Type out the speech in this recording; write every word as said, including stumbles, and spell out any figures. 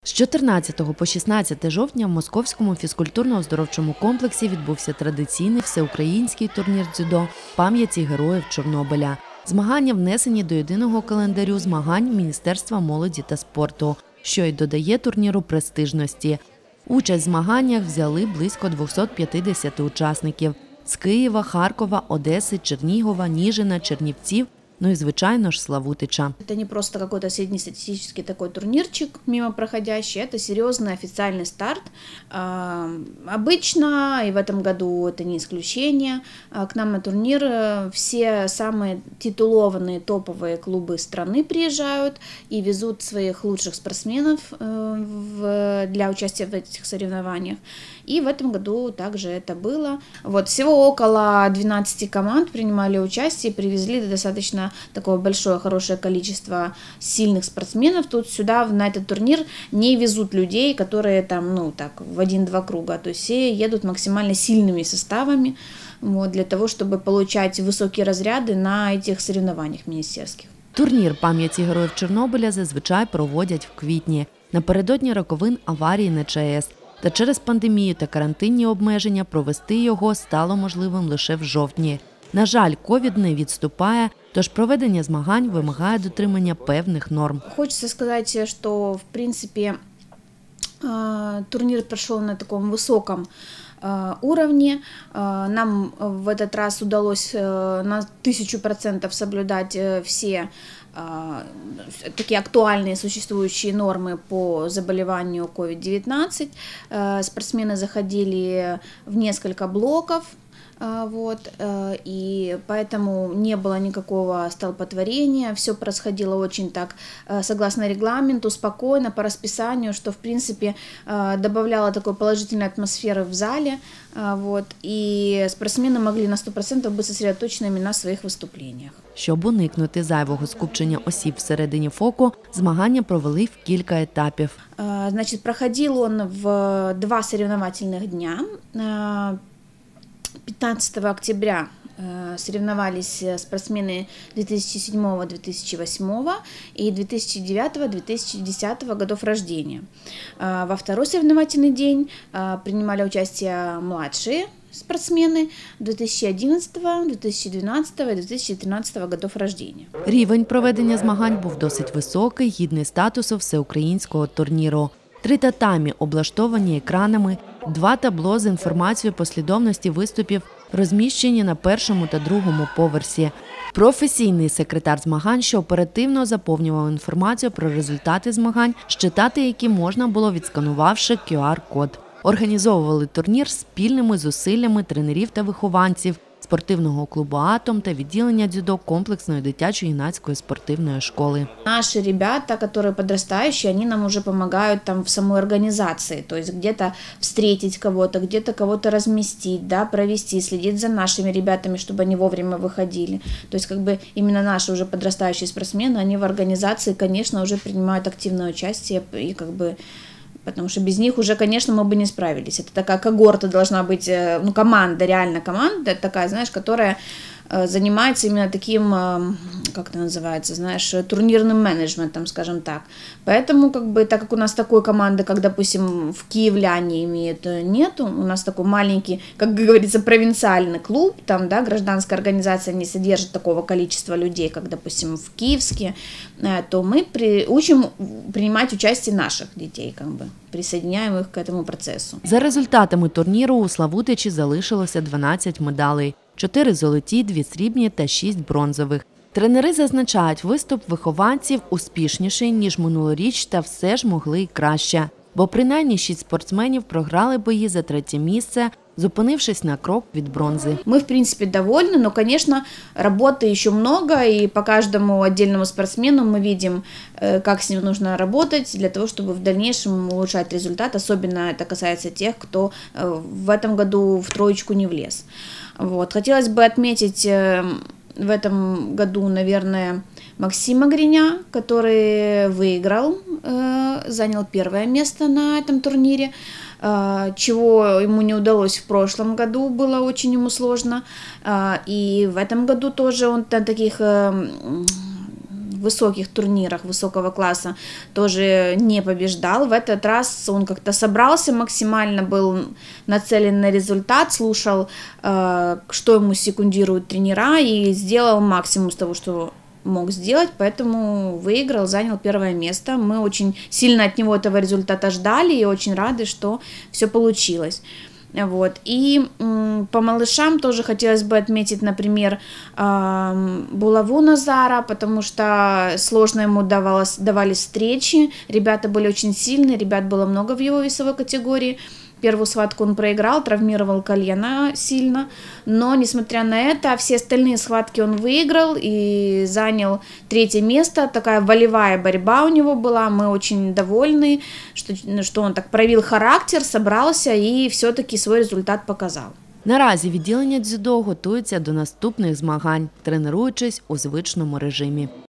З чотирнадцятого по шістнадцяте жовтня в Московському фізкультурно-оздоровчому комплексі відбувся традиційний всеукраїнський турнір дзюдо пам'яті героїв Чорнобиля. Змагання внесені до єдиного календарю змагань Міністерства молоді та спорту, що й додає турніру престижності. Участь в змаганнях взяли близько двохсот п'ятдесяти учасників з Києва, Харкова, Одеси, Чернігова, Ніжина, Чернівців, ну и, звичайно ж, Славутича. Это не просто какой-то среднестатистический такой турнирчик мимо проходящий, это серьезный официальный старт. Обычно, и в этом году это не исключение, к нам на турнир все самые титулованные топовые клубы страны приезжают и везут своих лучших спортсменов для участия в этих соревнованиях. И в этом году также это было. Вот, всего около двенадцати команд принимали участие и привезли достаточно такое большое, хорошее количество сильных спортсменов. Тут сюда, на этот турнир, не везут людей, которые там, ну, так, в один-два круга. То есть все едут максимально сильными составами, вот, для того, чтобы получать высокие разряды на этих соревнованиях министерских. Турнір пам'яті героїв Чорнобиля зазвичай проводять в квітні, напередодні роковин аварії на ЧАЕС. Та через пандемію та карантинні обмеження провести його стало можливим лише в жовтні. На жаль, ковід не відступає, тож проведення змагань вимагає дотримання певних норм. Хочеться сказати, що, в принципі, турнір пройшов на такому високому уровне. Нам в этот раз удалось на тысячу процентов соблюдать все такие актуальные существующие нормы по заболеванию ковид девятнадцать. Спортсмены заходили в несколько блоков. Вот, и поэтому не было никакого столпотворения, все происходило очень так, согласно регламенту, спокойно, по расписанию, что, в принципе, добавляло такой положительной атмосферы в зале, вот, и спортсмены могли на сто процентов быть сосредоточенными на своих выступлениях. Щоб уникнути зайвого скупчення осіб всередині фоку, змагання провели в кілька етапів. Значит, проходил он в два соревновательных дня. пятнадцатого октября соревновались спортсмены две тысячи седьмого — две тысячи восьмого и две тысячи девятого — две тысячи десятого годов рождения. Во второй соревновательный день принимали участие младшие спортсмены две тысячи одиннадцатого, две тысячи двенадцатого и две тысячи тринадцатого годов рождения. Рівень проведення змагань був досить високий, гідний статусу всеукраїнського турніру. Три татамі, облаштовані екранами, два табло з інформацією послідовності виступів розміщені на першому та другому поверсі. Професійний секретар змагань, що оперативно заповнював інформацію про результати змагань, щитати які можна було, відсканувавши кю ар-код. Організовували турнір спільними зусиллями тренерів та вихованців спортивного клубу «Атом» та відділення дзюдо комплексної дитячо-юнацької спортивної школи. Наши ребята, которые подрастающие, они нам уже помогают там в самой организации, то есть где-то встретить кого-то, где-то кого-то разместить, да, провести, следить за нашими ребятами, чтобы они вовремя выходили. То есть как бы именно наши уже подрастающие спортсмены, они в организации, конечно, уже принимают активное участие и как бы... Потому что без них уже, конечно, мы бы не справились. Это такая когорта должна быть, ну, команда, реально команда, такая, знаешь, которая занимается именно таким, как это называется, знаешь, турнирным менеджментом, скажем так. Поэтому, как бы, так как у нас такой команды, как, допустим, в Киевляне имеют, нету, у нас такой маленький, как говорится, провинциальный клуб, там, да, гражданская организация не содержит такого количества людей, как, допустим, в Киевске, то мы при, учим принимать участие наших детей, как бы, присоединяем их к этому процессу. За результатами турніру у Славутичі залишилося дванадцять медалей. Чотири золоті, дві срібні та шість бронзових. Тренери зазначають, виступ вихованців успішніший, ніж минулоріч, та все ж могли й краще. Бо принаймні шість спортсменів програли бої за третє місце, зупинившись на крок від бронзи. Мы, в принципе, довольны, но, конечно, работы еще много, и по каждому отдельному спортсмену мы видим, как с ним нужно работать для того, чтобы в дальнейшем улучшать результат. Особенно это касается тех, кто в этом году в троечку не влез. Вот. Хотелось бы отметить в этом году, наверное, Максима Гриня, который выиграл, занял первое место на этом турнире, чего ему не удалось в прошлом году, было очень ему сложно. И в этом году тоже он на таких в высоких турнирах высокого класса тоже не побеждал. В этот раз он как-то собрался максимально, был нацелен на результат, слушал, что ему секундируют тренера, и сделал максимум из того, что мог сделать, поэтому выиграл, занял первое место. Мы очень сильно от него этого результата ждали и очень рады, что все получилось. Вот. И м, по малышам тоже хотелось бы отметить, например, э, Булаву Назара, потому что сложно ему давалось, давались встречи, ребята были очень сильные, ребят было много в его весовой категории. Первую схватку он проиграл, травмировал колено сильно, но, несмотря на это, все остальные схватки он выиграл и занял третье место. Такая волевая борьба у него была, мы очень довольны, что, что он так проявил характер, собрался и все-таки свой результат показав. Наразі відділення дзюдо готується до наступних змагань, тренуючись у звичному режимі.